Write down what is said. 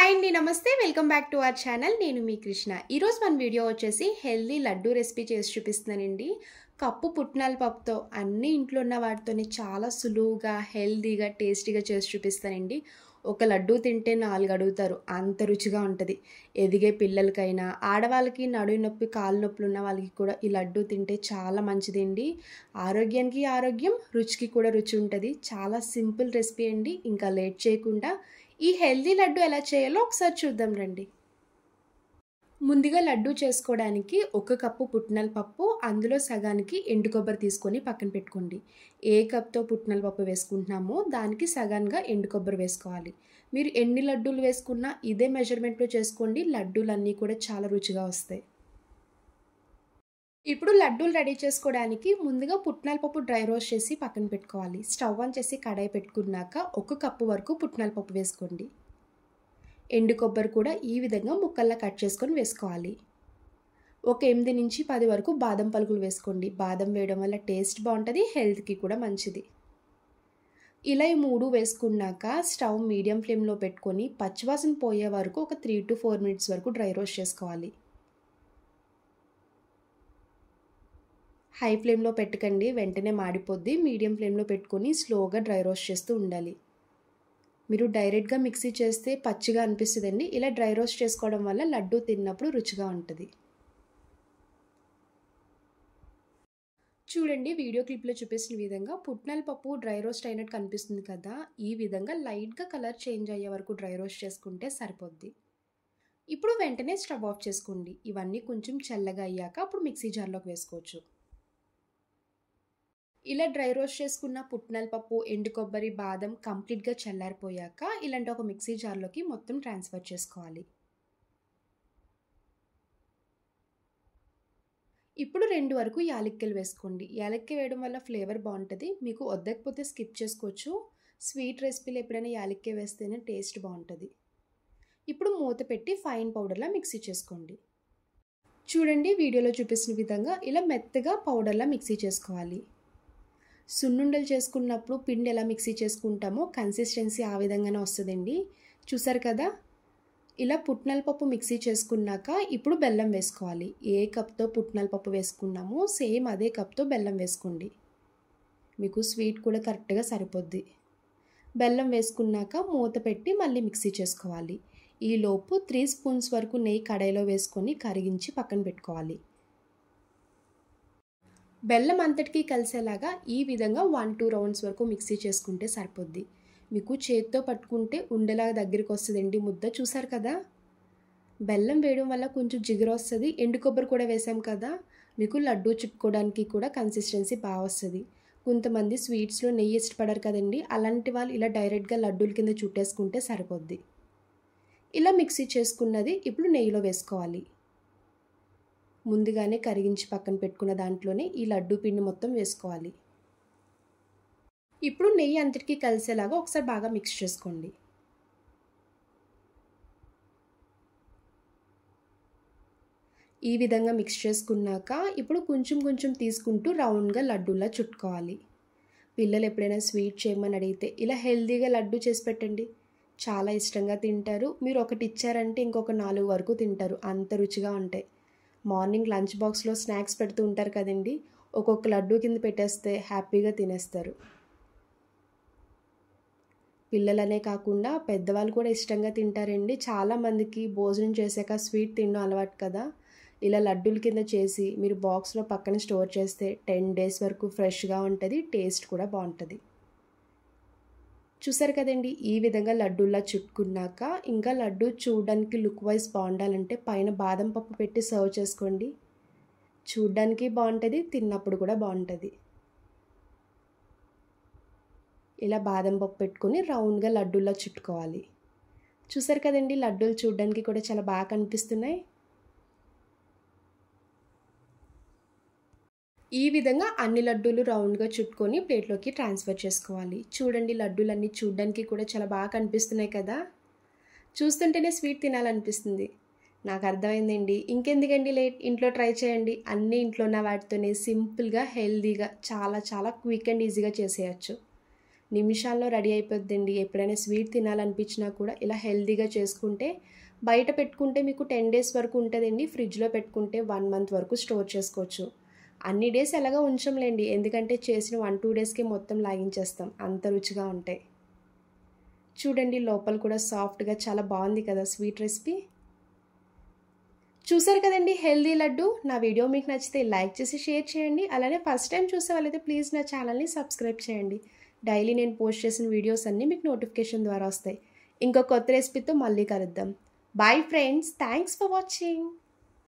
Hi అండి, నమస్తే. Welcome back to our channel. నేను మీ కృష్ణ. ఈరోజు మన వీడియో వచ్చేసి హెల్దీ లడ్డు రెసిపీ చేసి చూపిస్తున్నానండి. కప్పు పుట్నాల పప్పుతో అన్ని ఇంట్లో ఉన్న వాటితోనే చాలా సులువుగా, హెల్దీగా, టేస్టీగా చేసి చూపిస్తానండి. ఒక లడ్డు తింటే 4 అడుగుతారు, అంత రుచిగా ఉంటుంది. ఎదిగే పిల్లలకైనా, ఆడవాళ్ళకి నడుము నొప్పి, కాలు నొప్పులు ఉన్న వాళ్ళకి కూడా ఈ లడ్డు తింటే చాలా మంచిదండి. ఆరోగ్యానికి ఆరోగ్యం, రుచికి కూడా రుచి ఉంటుంది. చాలా సింపుల్ రెసిపీ అండి. ఇంకా లేట్ చేయకుండా ఈ హెల్దీ లడ్డు ఎలా చేయాలో ఒకసారి చూద్దాం రండి. ముందుగా లడ్డు చేసుకోవడానికి 1 కప్పు పుట్నాల పప్పు, అందులో సగానికి ఎండు కొబ్బరి తీసుకొని పక్కన పెట్టుకోండి. ఏ కప్తో పుట్నాల పప్పు వేసుకుంటున్నామో దానికి సగానికి ఎండు కొబ్బరి వేసుకోవాలి. మీరు ఎన్ని లడ్డూలు వేసుకున్నా ఇదే మెజర్మెంట్లో చేసుకోండి. లడ్డూలన్నీ కూడా చాలా రుచిగా వస్తాయి. ఇప్పుడు లడ్డూలు రెడీ చేసుకోవడానికి ముందుగా పుట్నాల పప్పు డ్రై రోస్ట్ చేసి పక్కన పెట్టుకోవాలి. స్టవ్ ఆన్ చేసి కడాయి పెట్టుకున్నాక 1 కప్పు వరకు పుట్నాల పప్పు వేసుకోండి. ఎండు కొబ్బరి కూడా ఈ విధంగా ముక్కల్లా కట్ చేసుకొని వేసుకోవాలి. ఒక 8 నుంచి 10 వరకు బాదం పలుకులు వేసుకోండి. బాదం వేయడం వల్ల టేస్ట్ బాగుంటుంది, హెల్త్కి కూడా మంచిది. ఇలా ఈ 3 వేసుకున్నాక స్టవ్ మీడియం ఫ్లేమ్లో పెట్టుకొని పచ్చివాసన పోయే వరకు ఒక 3 to 4 మినిట్స్ వరకు డ్రై రోస్ట్ చేసుకోవాలి. హై ఫ్లేమ్లో పెట్టకండి, వెంటనే మాడిపోద్ది. మీడియం ఫ్లేమ్లో పెట్టుకొని స్లోగా డ్రై రోస్ట్ చేస్తూ ఉండాలి. మీరు డైరెక్ట్గా మిక్సీ చేస్తే పచ్చిగా అనిపిస్తుందండి. ఇలా డ్రై రోస్ట్ చేసుకోవడం వల్ల లడ్డు తిన్నప్పుడు రుచిగా ఉంటుంది. చూడండి, వీడియో క్లిప్లో చూపిస్తున్న విధంగా పుట్నాల పప్పు డ్రై రోస్ట్ అయినట్టు కనిపిస్తుంది కదా. ఈ విధంగా లైట్గా కలర్ చేంజ్ అయ్యే వరకు డ్రై రోస్ట్ చేసుకుంటే సరిపోద్ది. ఇప్పుడు వెంటనే స్టవ్ ఆఫ్ చేసుకోండి. ఇవన్నీ కొంచెం చల్లగా అయ్యాక అప్పుడు మిక్సీ జార్లోకి వేసుకోవచ్చు. ఇలా డ్రై రోస్ట్ చేసుకున్న పుట్నాల పప్పు, ఎండు కొబ్బరి, బాదం కంప్లీట్గా చల్లారిపోయాక ఇలాంటి ఒక మిక్సీ జార్లోకి మొత్తం ట్రాన్స్ఫర్ చేసుకోవాలి. ఇప్పుడు 2 వరకు యాలక్కాయలు వేసుకోండి. యాలక్కాయ వేయడం వల్ల ఫ్లేవర్ బాగుంటుంది. మీకు వద్దకపోతే స్కిప్ చేసుకోవచ్చు. స్వీట్ రెసిపీలు ఎప్పుడైనా యాలక్కాయ వేస్తేనే టేస్ట్ బాగుంటుంది. ఇప్పుడు మూత పెట్టి ఫైన్ పౌడర్లా మిక్సీ చేసుకోండి. చూడండి, వీడియోలో చూపిస్తున్న విధంగా ఇలా మెత్తగా పౌడర్లా మిక్సీ చేసుకోవాలి. సున్నుండలు చేసుకున్నప్పుడు పిండి ఎలా మిక్సీ చేసుకుంటామో కన్సిస్టెన్సీ ఆ విధంగానే వస్తుందండి. చూసారు కదా. ఇలా పుట్నాల పప్పు మిక్సీ చేసుకున్నాక ఇప్పుడు బెల్లం వేసుకోవాలి. ఏ కప్తో పుట్నాల పప్పు వేసుకున్నామో సేమ్ అదే కప్తో బెల్లం వేసుకోండి. మీకు స్వీట్ కూడా కరెక్ట్గా సరిపోద్ది. బెల్లం వేసుకున్నాక మూత పెట్టి మళ్ళీ మిక్సీ చేసుకోవాలి. ఈలోపు 3 స్పూన్స్ వరకు నెయ్యి కడాయిలో వేసుకొని కరిగించి పక్కన పెట్టుకోవాలి. బెల్లం అంతటికీ కలిసేలాగా ఈ విధంగా 1-2 రౌండ్స్ వరకు మిక్సీ చేసుకుంటే సరిపోద్ది. మీకు చేతితో పట్టుకుంటే ఉండేలాగా దగ్గరికి వస్తుందండి ముద్ద. చూసారు కదా. బెల్లం వేయడం వల్ల కొంచెం జిగురు వస్తుంది. ఎండు కొబ్బరి కూడా వేసాం కదా, మీకు లడ్డూ చుట్టుకోవడానికి కూడా కన్సిస్టెన్సీ బాగా వస్తుంది. కొంతమంది స్వీట్స్లో నెయ్యి ఇష్టపడరు కదండి, అలాంటి వాళ్ళు ఇలా డైరెక్ట్గా లడ్డూల కింద చుట్టేసుకుంటే సరిపోద్ది. ఇలా మిక్సీ చేసుకున్నది ఇప్పుడు నెయ్యిలో వేసుకోవాలి. ముందుగానే కరిగించి పక్కన పెట్టుకున్న దాంట్లోనే ఈ లడ్డూ పిండి మొత్తం వేసుకోవాలి. ఇప్పుడు నెయ్యి అంతటికీ కలిసేలాగా ఒకసారి బాగా మిక్స్ చేసుకోండి. ఈ విధంగా మిక్స్ చేసుకున్నాక ఇప్పుడు కొంచెం కొంచెం తీసుకుంటూ రౌండ్గా లడ్డూలా చుట్టుకోవాలి. పిల్లలు ఎప్పుడైనా స్వీట్ చేయమని అడిగితే ఇలా హెల్తీగా లడ్డు చేసి పెట్టండి, చాలా ఇష్టంగా తింటారు. మీరు ఒకటి ఇచ్చారంటే ఇంకొక 4 వరకు తింటారు, అంత రుచిగా ఉంటాయి. మార్నింగ్ లంచ్ బాక్స్లో స్నాక్స్ పెడుతూ ఉంటారు కదండి, ఒక్కొక్క లడ్డు కింద పెట్టేస్తే హ్యాపీగా తినేస్తారు. పిల్లలనే కాకుండా పెద్దవాళ్ళు కూడా ఇష్టంగా తింటారండి. చాలామందికి భోజనం చేశాక స్వీట్ తినడం అలవాటు కదా. ఇలా లడ్డూల కింద చేసి మీరు బాక్స్లో పక్కన స్టోర్ చేస్తే 10 days వరకు ఫ్రెష్గా ఉంటుంది, టేస్ట్ కూడా బాగుంటుంది. చూసారు కదండి, ఈ విధంగా లడ్డూలా చుట్టుకున్నాక ఇంకా లడ్డు చూడడానికి లుక్ వైజ్ బాగుండాలంటే పైన బాదం పప్పు పెట్టి సర్వ్ చేసుకోండి. చూడ్డానికి బాగుంటుంది, తిన్నప్పుడు కూడా బాగుంటుంది. ఇలా బాదం పప్పు పెట్టుకొని రౌండ్గా లడ్డూలా చుట్టుకోవాలి. చూసారు కదండి, లడ్డూలు చూడడానికి కూడా చాలా బాగా కనిపిస్తున్నాయి. ఈ విధంగా అన్ని లడ్డూలు రౌండ్గా చుట్టుకొని ప్లేట్లోకి ట్రాన్స్ఫర్ చేసుకోవాలి. చూడండి, లడ్డూలన్నీ చూడడానికి కూడా చాలా బాగా కనిపిస్తున్నాయి కదా. చూస్తుంటేనే స్వీట్ తినాలనిపిస్తుంది. నాకు అర్థమైందండి. ఇంకెందుకండి లేట్, ఇంట్లో ట్రై చేయండి. అన్నీ ఇంట్లో ఉన్న వాటితోనే సింపుల్గా, హెల్తీగా, చాలా చాలా క్విక్ అండ్ ఈజీగా చేసేయచ్చు. నిమిషాల్లో రెడీ అయిపోద్దండి. ఎప్పుడైనా స్వీట్ తినాలనిపించినా కూడా ఇలా హెల్తీగా చేసుకుంటే బయట పెట్టుకుంటే మీకు 10 డేస్ వరకు ఉంటుందండి. ఫ్రిడ్జ్లో పెట్టుకుంటే 1 మంత్ వరకు స్టోర్ చేసుకోవచ్చు. అన్ని డేస్ ఎలాగో ఉంచంలేండి, ఎందుకంటే చేసిన 1-2 డేస్కే మొత్తం లాగించేస్తాం, అంత రుచిగా ఉంటాయి. చూడండి లోపల కూడా సాఫ్ట్గా చాలా బాగుంది కదా స్వీట్ రెసిపీ. చూసారు కదండి హెల్దీ లడ్డు. నా వీడియో మీకు నచ్చితే లైక్ చేసి షేర్ చేయండి. అలానే ఫస్ట్ టైం చూసే వాళ్ళైతే ప్లీజ్ నా ఛానల్ని సబ్స్క్రైబ్ చేయండి. డైలీ నేను పోస్ట్ చేసిన వీడియోస్ అన్నీ మీకు నోటిఫికేషన్ ద్వారా వస్తాయి. ఇంకో కొత్త రెసిపీతో మళ్ళీ కలుద్దాం. Bye friends, thanks for watching.